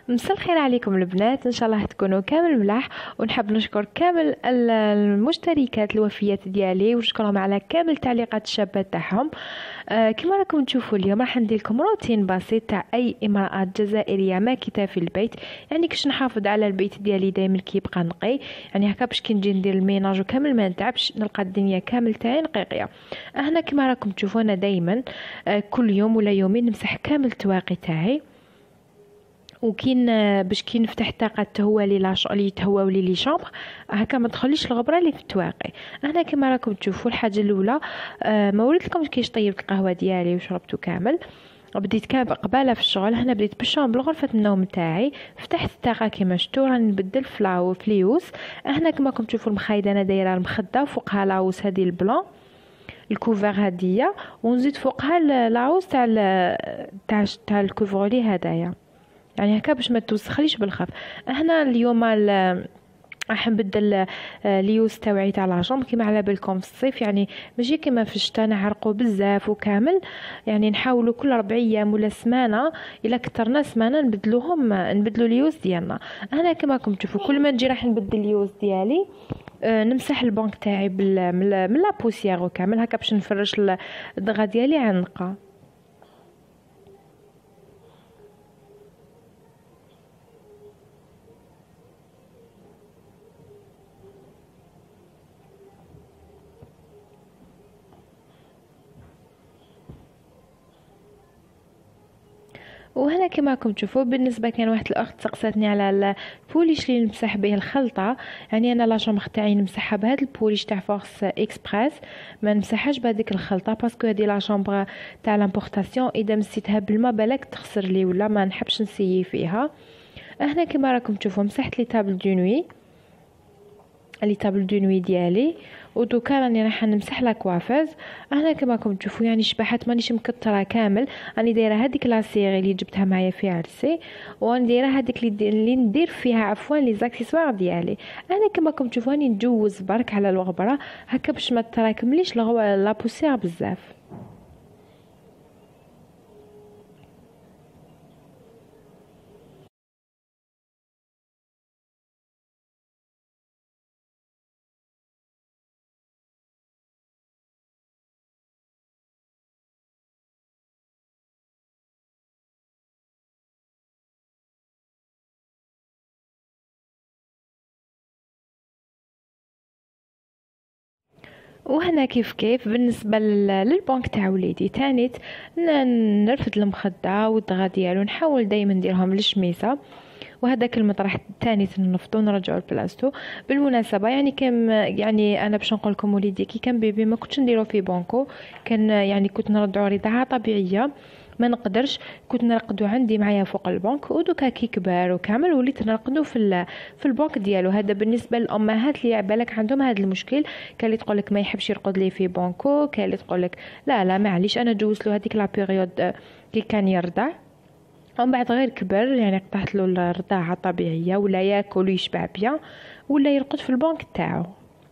مساء الخير عليكم البنات، ان شاء الله تكونوا كامل ملاح. ونحب نشكر كامل المشتركات الوفيات ديالي ونشكرهم على كامل التعليقات الشابه تاعهم. كما راكم تشوفوا اليوم راح ندير لكم روتين بسيط تاع اي امراه جزائريه ماكثه في البيت، يعني كش نحافظ على البيت ديالي دائما كيبقى نقي، يعني هكا باش كي نجي ندير الميناج وكامل ما نتعبش، نلقى الدنيا كامل تاعي نقيقيه. هنا كما راكم تشوفوا انا دائما كل يوم ولا يومين نمسح كامل التواقي تاعي، وكين باش كي نفتح الطاقه تهوى لي تهوى لي شامبر هكا ما تخليش الغبره اللي في التواقي. هنا كما راكم تشوفوا الحاجه الاولى ما وريت لكم كيفاش طيبت القهوه ديالي وشربته كامل. بديت كامل قباله في الشغل، هنا بديت بالشامبر غرفه النوم تاعي، فتحت الطاقه كما شفتوا راني نبدل فليوس. هنا كما راكم تشوفوا المخيده انا دايره المخده وفوقها لاوس هذه البلون الكوفر هديه، ونزيد فوقها لاوس تاع الكوفرولي هدايا، يعني هكا باش ما توسخليش بالخف. هنا اليوم راح نبدل ليوس تاوعي تاع لاجامب كيما على بالكم في الصيف، يعني ماشي كيما في الشتاء نعرقوا بزاف وكامل، يعني نحاولوا كل 4 ايام ولا سمانه الا كثرنا سمانه نبدلوا ليوس ديالنا. هنا كما راكم تشوفوا كل ما نجي راح نبدل ليوس ديالي نمسح البنك تاعي من لا بوسيير وكامل هكا باش نفرش الدغا ديالي على نقا. وهنا كما راكم تشوفوا بالنسبه كان واحد الاخت سقساتني على البوليش اللي نمسح به الخلطه، يعني انا لا شامبر تاعي نمسحها بهذا البوليش تاع فورس اكسبريس، ما نمسحهاش بهذيك الخلطه باسكو هذه لا شامبر تاع لامبورطاسيون اذا مسيتها بالماء بالك تخسر لي ولا ما نحبش نسيي فيها. هنا كما راكم تشوفوا مسحت لي تابل دو نوي ديالي، ودوكا راني راح نمسح لا كوافاز. هنا كما راكم تشوفوا يعني شبحت مانيش مكتره كامل، راني دايره هذيك لا سيري اللي جبتها معايا في عرسي، وراني دايره هذيك اللي ندير فيها عفوا لي زاكسيسوار ديالي. انا كما راكم تشوفوا راني نجوز برك على الغبره هكا باش ما تراكمليش لا بوسير بزاف. وهنا كيف بالنسبه للبنك تاع وليدي تانيت نرفد المخده والدغا ديالو، نحاول دائما نديرهم للشميسه، وهذاك المطرح تاني نفضو نرجعو لبلاصتو. بالمناسبه يعني يعني انا باش نقول لكم وليدي كي كان بيبي ما كنتش نديرو في بونكو، كان يعني كنت نرضعو رضاعه طبيعيه، ما نقدرش كنت نرقدو عندي معايا فوق البنك، ودوكا كي كبر وكامل وليت نرقدو في البنك ديالو. هذا بالنسبه للامهات اللي بالك عندهم هذا المشكل، كان اللي تقولك ما يحبش يرقد لي في بونكو، كان اللي تقولك لا معليش انا جوزت له هذيك لا بيريود كي كان يرضع، ومن بعد غير كبر يعني قطعت له الرضاعه طبيعيه ولا ياكل ويشبع بيان ولا يرقد في البنك تاعو.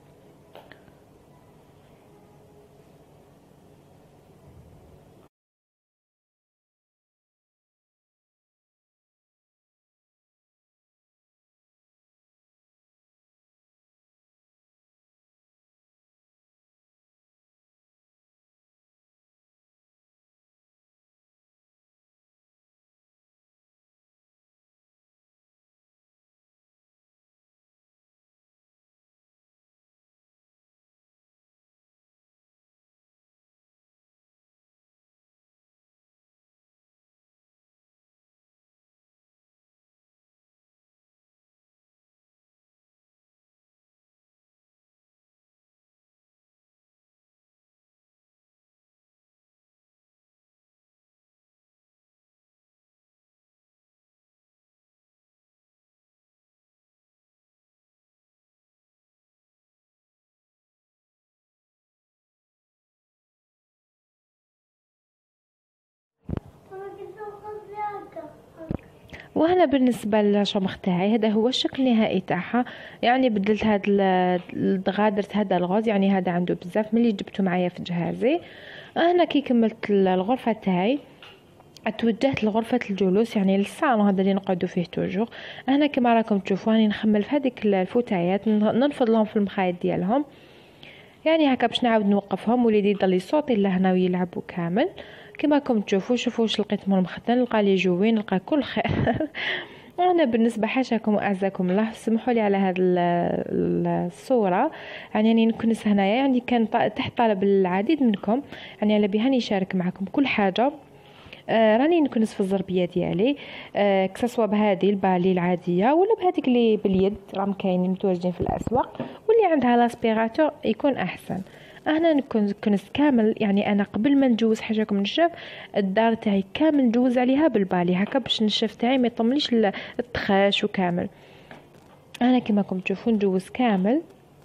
وهنا بالنسبه للشمخ تاعي هذا هو الشكل النهائي تاعها، يعني بدلت هاد الدغا درت هذا الغوز، يعني هذا عنده بزاف ملي جبته معايا في جهازي. هنا كي كملت الغرفه تاعي توجهت لغرفة الجلوس، يعني للصالون هذا اللي نقعدو فيه توجور. هنا كما راكم تشوفوا راني نخمل في هذيك الفتيات، ننفض لهم في المخايط ديالهم، يعني هكا باش نعاود نوقفهم وليدي يضل يصوتي لهنا ويلعبوا كامل. كما راكم تشوفوا، شوفوا واش لقيت من المخدن، نلقى لي جوين، نلقى كل خير. انا بالنسبه حاشاكم واعزكم الله، سمحوا لي على هذه الصوره، يعني نكنس هنايا، يعني كان تحت طلب العديد منكم، يعني على بها نشارك معكم كل حاجه. راني نكنس في الزربيه ديالي، كسوا بهذه البالي العاديه ولا بهذيك اللي باليد، راهم كاينين متواجدين في الاسواق، واللي عندها لاسبيراتور يكون احسن. انا نكنس كامل، يعني انا قبل ما نجوز حاجاكم نشف الدار تاعي كامل نجوز عليها بالبالي هكا باش النشف تاعي ما يطمليش التخاش وكامل. انا كما راكم تشوفوا نجوز كامل.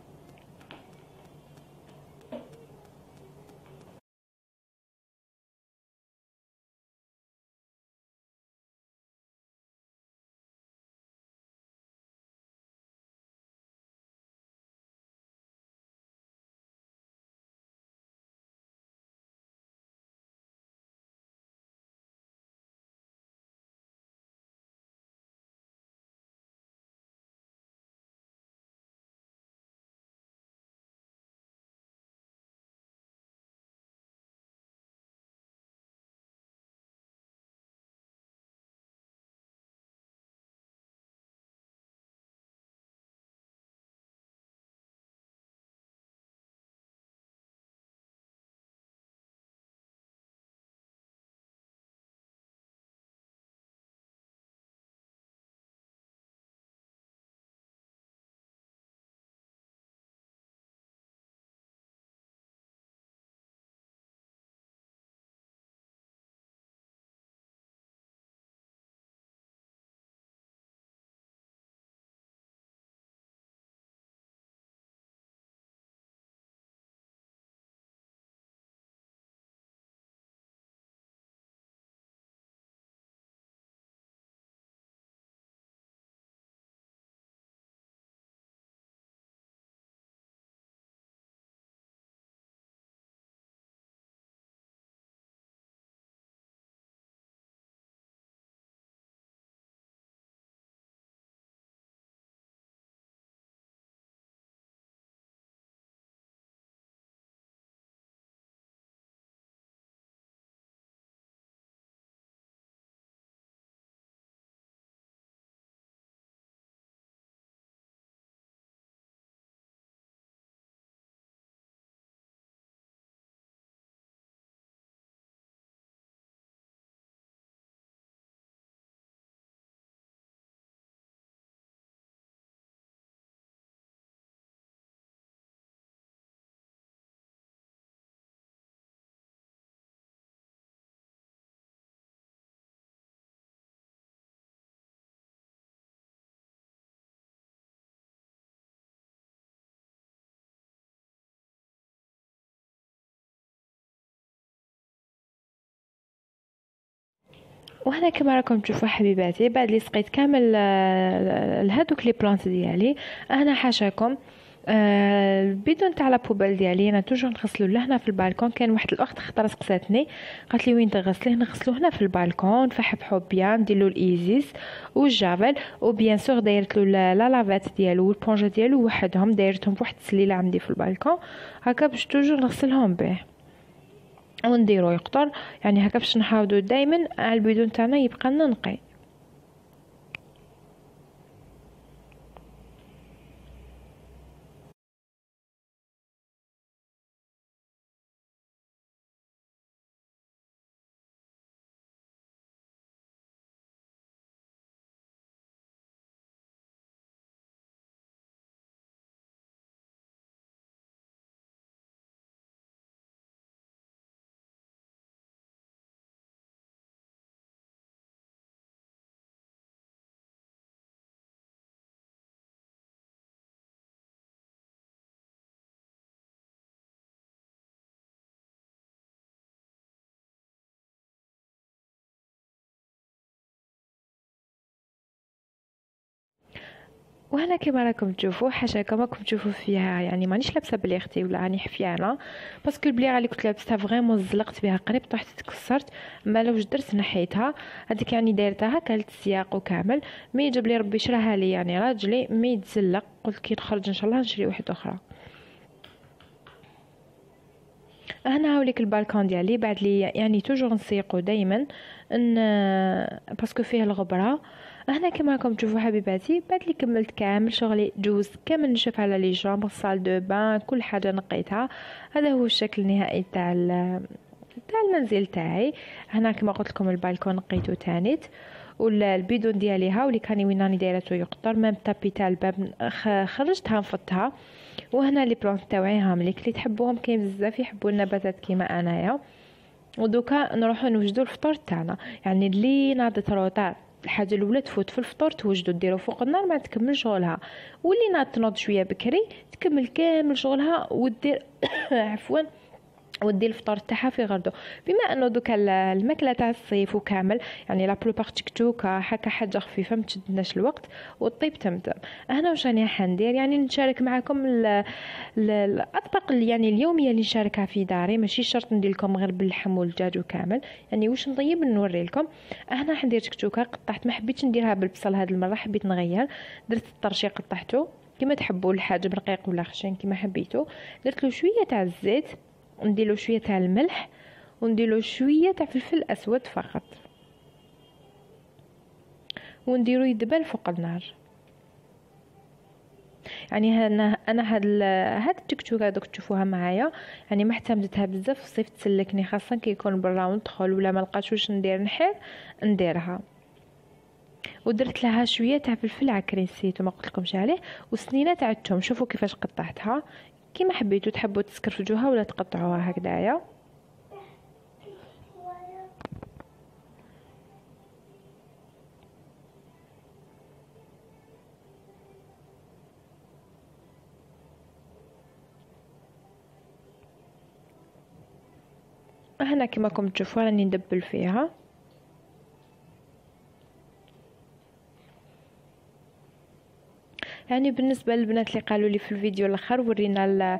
وهنا كما راكم تشوفوا حبيباتي، بعد لي سقيت كامل لهادوك لي بلانت ديالي، انا حاشاكم البيدون تاع لابوبال ديالي انا توجور نغسلو لهنا في البالكون. كان واحد الاخت خطره سقساتني قالت لي وين تغسليه، نغسلو هنا في البالكون، فحبحو بيان نديرلو الايزيس والجافيل، وبيان سور دايرتلو لا لافات ديالو والبونجا ديالو وحدهم، دايرتهم بواحد السليله عندي في البالكون هكا باش توجور نغسلهم به ونديرو يقطر، يعني هكا باش نحاولوا دائما على البيدون تاعنا يبقى لنا نقي. وهنا كما راكم تشوفوا حاجه كما راكم تشوفوا فيها، يعني مانيش لابسه بلي اختي ولا راني حفيانه، باسكو البليغه اللي كنت لابستها فريمون زلقت بها قريب طحت تكسرت. ما لوش درت نحيتها هذيك، يعني دايرتها كانت السياق وكامل، مي جاب لي ربي شراها لي يعني راجلي مي تزلق، قلت كي نخرج ان شاء الله نشري واحده اخرى. هنا هاوليك البالكون ديالي بعد لي يعني توجور نسيقو دائما ان باسكو فيه الغبره. هنا كما راكم تشوفوا حبيباتي بعد لي كملت كامل شغلي، جوز كامل نشف على لي جامب، الصال دو بان كل حاجه نقيتها. هذا هو الشكل النهائي تاع المنزل تاعي. هنا كما قلت لكم البالكون نقيتو تانيت، والبيدون ديالي ها واللي كاني وين راني دايرته يقطر، ميم طابي تاع الباب خرجتها نفضتها. وهنا لي بلانت تاوعي هامليك اللي تحبوهم، كاين بزاف يحبوا النباتات كيما انايا. ودوكا نروحو نوجدو الفطور تاعنا، يعني اللي ناضت روطار الحاجه الاولى تفوت في الفطور توجدو ديرو فوق النار ما تكمل شغلها، واللي ناض تنوض شويه بكري تكمل كامل شغلها ودير عفوا ودي الفطور تاعها في غردو. بما انه دوكا الماكله تاع الصيف وكامل يعني لا بلوبار تكتوكه هكا حاجه خفيفه ما تشدناش الوقت والطيب تمتم. هنا واش راني حندير، يعني نشارك معكم الاطباق اللي يعني اليوميه اللي نشاركها في داري، ماشي شرط ندير لكم غير باللحم والدجاج وكامل، يعني واش نطيب نوري لكم. هنا حندير تكتوكه قطعت، ما حبيتش نديرها بالبصل هذه المره، حبيت نغير، درت الطرشي قطعته كما تحبوا الحاجه رقيق ولا خشن كما حبيتو. درت له شويه تاع الزيت، نديرو شويه تاع الملح، ونديرو شويه تاع فلفل اسود فقط، ونديرو يدبل فوق النار. يعني انا هاد التكتوكه دوك تشوفوها معايا يعني ما اعتمدتها بزاف في الصيف، تسلكني خاصه كي يكون برا ندخل ولا ما لقيتش واش ندير نحير نديرها. ودرت لها شويه تاع فلفل عكري نسيتو ما قلتلكمش عليه، وسنينه تاع الثوم. شوفوا كيفاش قطعتها كيما حبيتو، تحبوا تسكرفجوها ولا تقطعوها هكذايا. هنا كما راكم تشوفوا راني ندبل فيها. يعني بالنسبه للبنات اللي قالوا لي في الفيديو الاخر ورينا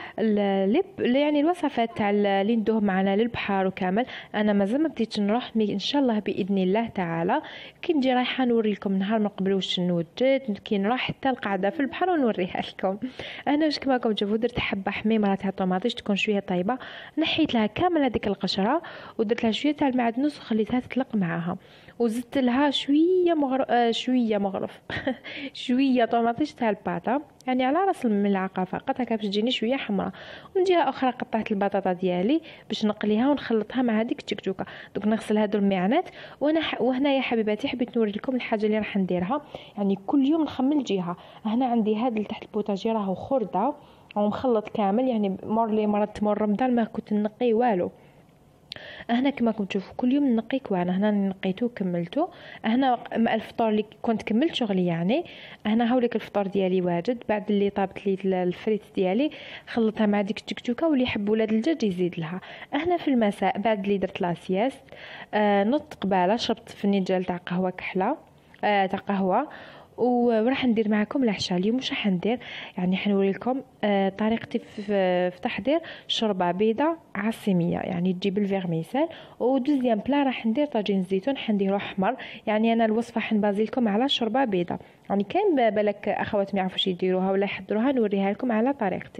يعني الوصفات تاع اللي ندوه معنا للبحر وكامل، انا مازال ما بديتش نروح، مي ان شاء الله باذن الله تعالى كي نجي رايحه نوري لكم نهار من قبل واش نوجد، كي نروح حتى القاعده في البحر ونوريها لكم. انا واش كما راكم تشوفوا درت حبه حميمه تاع طوماطيش تكون شويه طيبه، نحيت لها كامل هذيك القشره ودرت لها شويه تاع المعدنوس وخليتها تطلق معاها، وزدت لها شويه مغرف شويه طوماطيش تاع الباطا، يعني على راس الملعقه فقط هكا باش تجيني شويه حمراء. ومن جهه اخرى قطعت البطاطا ديالي باش نقليها ونخلطها مع هذيك التكتوكه. دوك نغسل هادو المعانات. وهنا يا حبيباتي حبيت نوري لكم الحاجه اللي راح نديرها، يعني كل يوم نخمم جهه. هنا عندي هذا اللي تحت البوتاجي راهو خرده ومخلط كامل، يعني مرات تمر رمضان ما كنت نقي والو. هنا كما راكم تشوفوا كل يوم نقي كوان، هنا نقيته وكملته. هنا مع الفطور اللي كنت كملت شغلي يعني. هنا هاوليك الفطور ديالي واجد، بعد اللي طابت لي الفريت ديالي خلطها مع ديك التكتوكه، واللي يحب ولاد الدجاج يزيد لها. هنا في المساء بعد اللي درت لاسياست نط قباله شربت فنجان تاع قهوه كحله تاع قهوه. وراح ندير معكم العشاء اليوم. واش راح ندير، يعني حنوري لكم طريقتي في تحضير شوربه بيضه عاصميه، يعني تجيب الفيرميسال. ودوزيام بلا راح ندير طاجين الزيتون حنديرو احمر، يعني انا الوصفه حنبازي لكم على شوربه بيضه، يعني كاين بالك اخوات ما يعرفوش يديروها ولا يحضروها، نوريها لكم على طريقتي.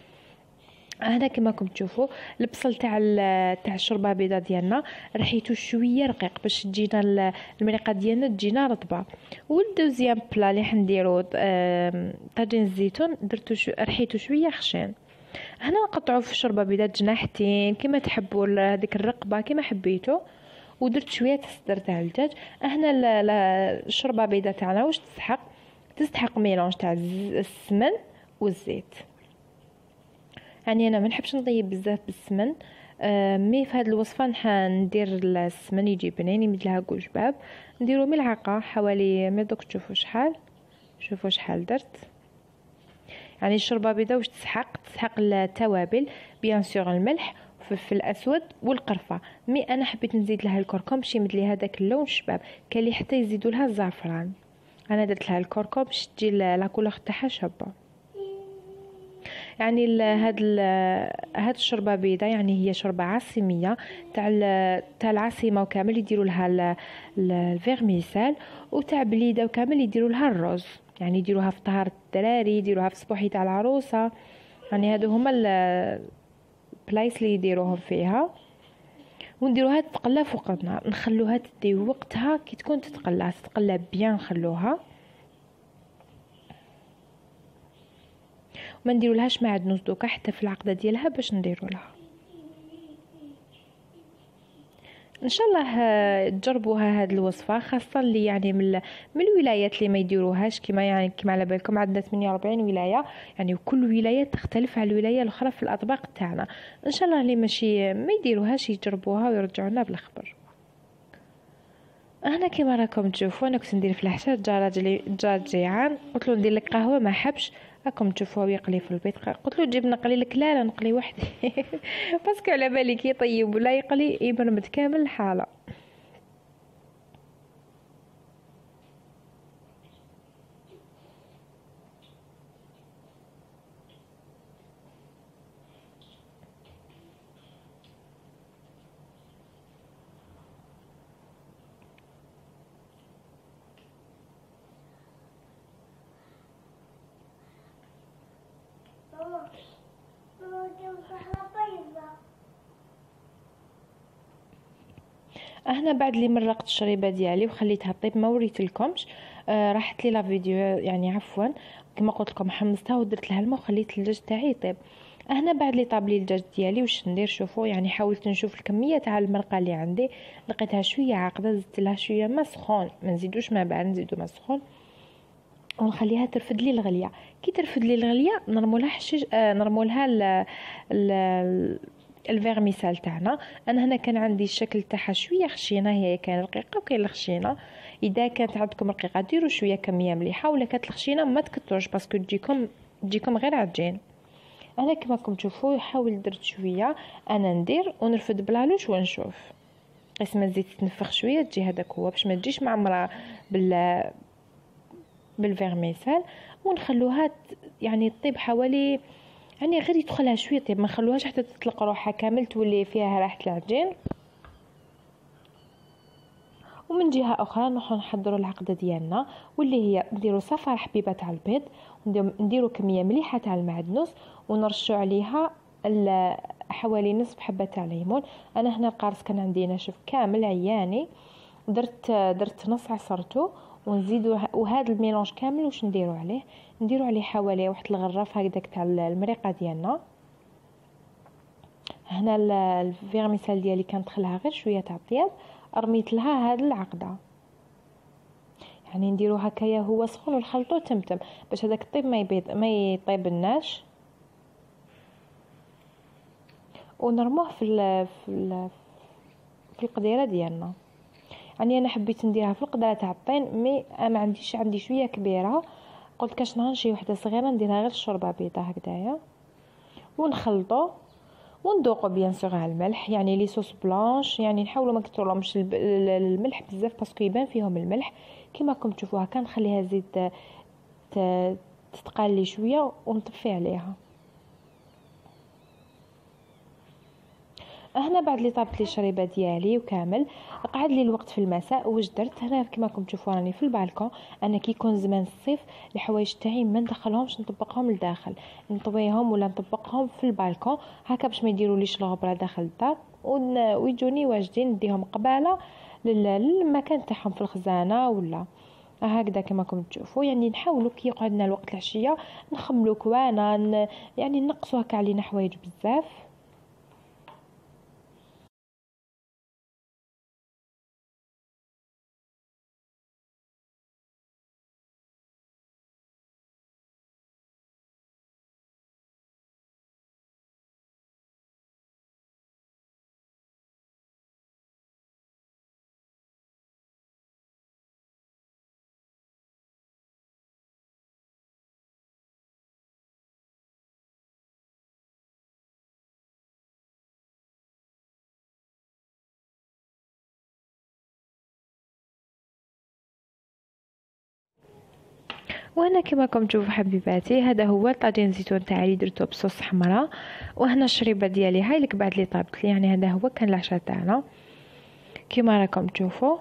هنا كما راكم تشوفوا البصل تاع الشوربه البيضاء ديالنا رحيتو شويه رقيق باش تجينا المريقه ديالنا تجينا رطبه. والدوزيام بلا اللي حنديرو طاجين الزيتون درتو رحيتو شويه خشن. هنا نقطعوا في الشوربه البيضاء جناحتين كما تحبوا، هذيك الرقبه كما حبيتو. ودرت شويه الصدر تاع الدجاج. هنا الشوربه البيضاء تاعنا واش تستحق ميلونج تاع السمن والزيت، يعني انا ما نحبش نطيب بزاف بالسمن. مي في هذه الوصفه ندير السمن يجي بنين، يمد لها كوجباب نديرو ملعقه حوالي، ما دوك تشوفوا شحال درت. يعني الشوربه بيضاء واش تسحق التوابل بيان سور الملح والفلفل الاسود والقرفه، مي انا حبيت نزيد لها الكركم باش يمد لي هذاك اللون الشباب. كان لي حتى يزيدوا لها الزعفران، انا درت لها الكركم باش تجي لا كولور تاعها شابه. يعني هاد الشوربه بيضه، يعني هي شوربه عاصميه تاع العاصمه وكامل يديروا لها الفيرميسال، وتاع بليده وكامل يديروا لها الرز. يعني يديروها في طهار الدراري، يديروها في صبوحي تاع العروسه. يعني هادو هما البلايص اللي يديروهم فيها. ونديروها تتقلى فوق النار، نخلوها تدي وقتها كي تكون تتقلى بيان، نخلوها ما نديرو لهاش معدنوس دوكا حتى في العقده ديالها باش نديرو لها. ان شاء الله تجربوها هاد الوصفه، خاصه اللي يعني من الولايات اللي ما يديروهاش، كما على بالكم عندنا 48 ولايه، يعني وكل ولايه تختلف على الولايه الاخرى في الاطباق تاعنا. ان شاء الله اللي ماشي ما يديروهاش يجربوها ويرجعونا بالخبر. انا كيما راكم تشوفوا انا كنت ندير في الحشا جا جيعان، قلت له ندير لك قهوه ما حبش. راكم تشوفوا يقلي في البيت، قلت له جيب نقلي لك. لا نقلي وحدي باسكو على بالي كي يطيب ولا يقلي يبرمد كامل الحاله. هنا بعد لي مرقت الشريبه ديالي وخليتها طيب ما وريتلكمش. راحت لي لا فيديو يعني عفوا، كما قلت لكم حمصتها ودرت لها الماء وخليت الدجاج تاعي يطيب. هنا بعد لي طاب لي الدجاج ديالي واش ندير؟ شوفوا يعني حاولت نشوف الكميه تاع المرقه اللي عندي، لقيتها شويه عاقده، زدت لها شويه ما سخون، ما نزيدوش ما بارد، نزيدو ما سخون ونخليها ترفد لي الغليه. كي ترفد لي الغليه نرمولها حشيش، نرمولها الفيرميسال تاعنا. انا هنا كان عندي الشكل تاعها شويه خشينه، هي كان رقيقه وكاين الخشينه. اذا كانت عندكم رقيقه ديروا شويه كميه مليحه، ولا كانت الخشينه ما تكثرش باسكو تجيكم غير عجين. انا كما راكم تشوفوا حاول درت شويه، انا ندير ونرفد بلالوش ونشوف. قسم الزيت تنفخ شويه تجي هذاك هو، باش ما تجيش معمره بالفيرميسال. ونخلوها يعني طيب حوالي، يعني غير يدخلها شويه طيب، ما نخلوهاش حتى تطلق روحها كامل تولي فيها ريحه العجين. ومن جهه اخرى نروحو نحضروا العقده ديالنا، واللي هي نديروا صفار حبيبه تاع البيض، نديروا كميه مليحه تاع المعدنوس، ونرشوا عليها حوالي نصف حبه تاع ليمون. انا هنا القارص كان عندي ناشف كامل عياني، درت نص عصرته ونزيدوا. وهذا الميلونج كامل واش نديروا عليه؟ نديروا عليه حوالي واحد الغراف هكذاك تاع المريقه ديالنا. هنا الفيرميسال ديالي كانت دخلها غير شويه تاع الطياب، رميت لها هاد العقده. يعني نديرو هكايا هو سخون ونخلطو تمتم باش هذاك الطيب ما يطيبناش، ونرموه في القديره ديالنا. يعني انا حبيت نديرها في القدره تاع الطين، مي ما عندي شويه كبيره، قلت كاش نهار شي وحده صغيره نديرها غير الشوربه بيضه هكذايا. ونخلطو وندوقو بيان سور على الملح، يعني لي صوص بلانش يعني نحاولوا ما نكثرلهمش الملح بزاف باسكو يبان فيهم الملح. كما راكم تشوفوها كنخليها زيد تتقالي شويه ونطفي عليها. هنا بعد لي طابت لي الشريبه ديالي وكامل، قعد لي الوقت في المساء. واش درت هنا كما راكم تشوفوا راني في البالكون. انا كي يكون زمان الصيف الحوايج تاعي ما ندخلهمش، نطبقهم لداخل، نطويهم ولا نطبقهم في البالكون هكا باش ما يديروليش الغبره داخل الدار، ويجوني واجدين نديهم قباله للمكان تاعهم في الخزانه ولا هكذا. كما راكم تشوفوا يعني نحاولوا كي يقعدنا الوقت العشيه نخملوا كوانا، يعني نقصوا هكا علينا حوايج بزاف. وهنا كما راكم تشوفوا حبيباتي، هذا هو طاجين زيتون تاعي درتو بصوص حمراء. وهنا الشريبه ديالي هاي لك بعد لي طابت لي، يعني هذا هو كان العشاء تاعنا كما راكم تشوفوا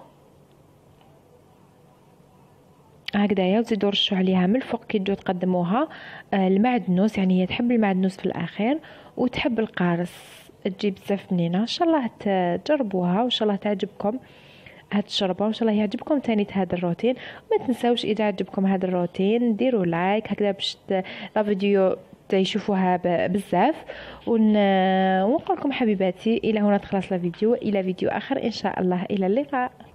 هكذايا. وتزيدوا رشوا عليها من الفوق كي تجوا تقدموها المعدنوس، يعني هي تحب المعدنوس في الاخير وتحب القارص، تجي بزاف بنينه. ان شاء الله تجربوها وان شاء الله تعجبكم هاد الشربة، وان شاء الله يعجبكم تاني هذا الروتين. ما تنساوش اذا عجبكم هذا الروتين ديروا لايك هكذا باش لا فيديو تشوفوها بزاف. ونقول لكم حبيباتي الى هنا تخلص الفيديو، الى فيديو اخر ان شاء الله، الى اللقاء.